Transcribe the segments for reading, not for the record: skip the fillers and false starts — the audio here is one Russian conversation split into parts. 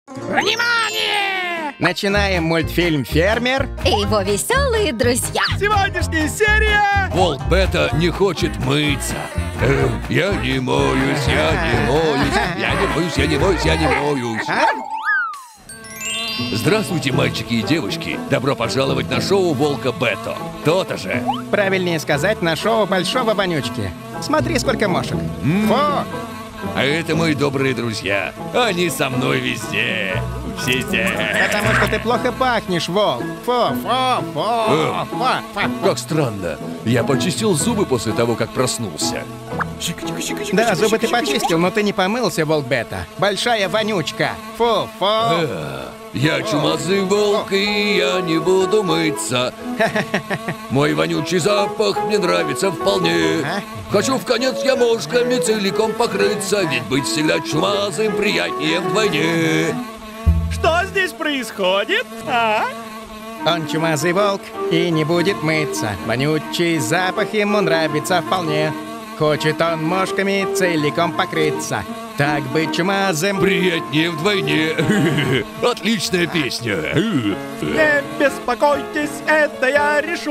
Внимание! Начинаем мультфильм «Фермер» и его веселые друзья. Сегодняшняя серия... Волк Бета не хочет мыться. Я не моюсь, я не моюсь, я не моюсь, я не моюсь, я не моюсь. Здравствуйте, мальчики и девочки. Добро пожаловать на шоу Волка Бето. То-то же. Правильнее сказать, на шоу Большого Вонючки. Смотри, сколько мошек. Фу! А это мои добрые друзья. Они со мной везде. Везде. Потому что ты плохо пахнешь, волк. Фу, фу, фу, фу, фу. Как странно. Я почистил зубы после того, как проснулся. Да, зубы ты почистил, но ты не помылся, волк Бета. Большая вонючка. Фу, фу. Я чумазый волк, и я не буду мыться. Мой вонючий запах мне нравится вполне. Хочу в конец я мошками целиком покрыться, ведь быть всегда чумазым приятнее вдвойне. Что здесь происходит, а? Он чумазый волк и не будет мыться. Вонючий запах ему нравится вполне. Хочет он мошками целиком покрыться. Так быть чумазым... Приятнее вдвойне. Отличная песня. Не беспокойтесь, это я решу.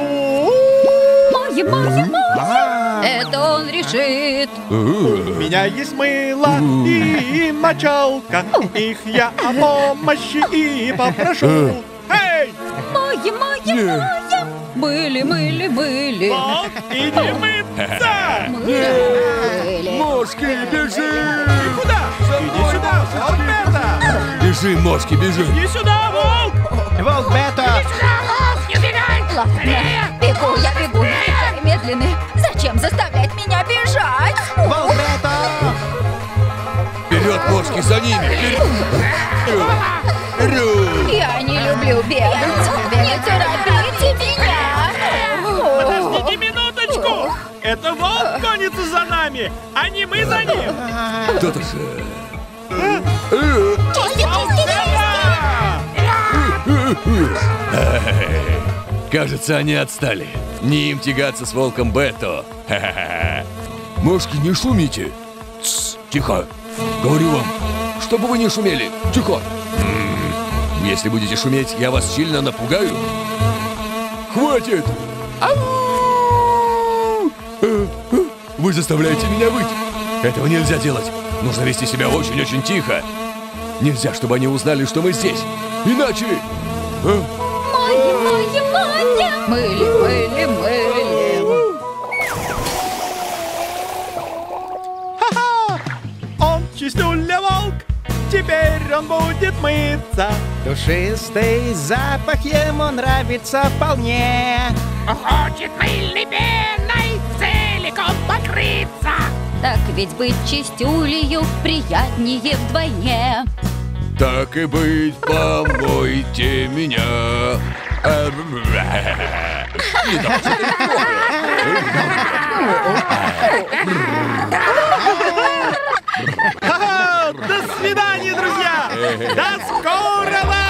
Мой. Это он решит. У меня есть мыло и мочалка. Их я о помощи и попрошу. Эй! Моя. Мыли. Волк, иди мыться! Мыли. Мошки, бежи! Куда? Иди сюда, Волк Бета! Бежи, мошки, бежи! Иди сюда, Волк! Волк Бета! Ладно, бегу, я бегу. Такой медленный. Зачем заставлять меня бежать? Волк Бета! Вперед, мошки, за ними! Вперед! Я не люблю бегать. Не торопите меня. Подождите минуточку! Это волк гонится за нами, а не мы за ним! То-то же. Чисти. Кажется, они отстали. Не им тягаться с волком Бето. Мошки, не шумите. Тс, тихо. Говорю вам, чтобы вы не шумели. Тихо. Если будете шуметь, я вас сильно напугаю. Хватит! Вы заставляете меня выть. Этого нельзя делать. Нужно вести себя очень-очень тихо. Нельзя, чтобы они узнали, что мы здесь. Иначе... Моя. Мыли. Ха-ха! Он чистюля волк, теперь он будет мыться. Душистый запах ему нравится вполне. Хочет мыльной пеной целиком покрыться. Так ведь быть чистюлею приятнее вдвойне. Так и быть, помойте меня. Ха-ха! До свидания, друзья! До скорого!